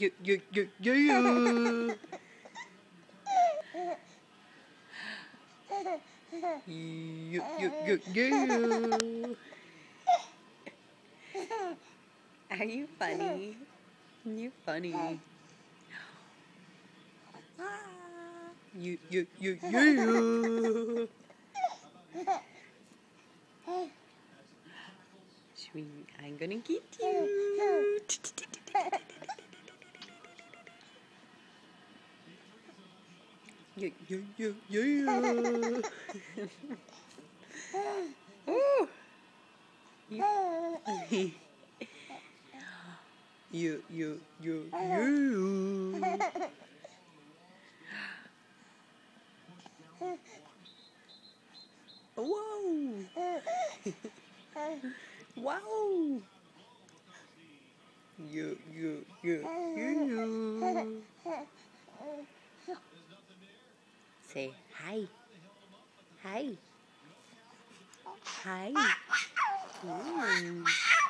you. You. Are you funny? You funny. You. Sweet, I'm gonna get you. You. Ooh. You. Whoa. Wow. You. Say hi. Hi. Hi.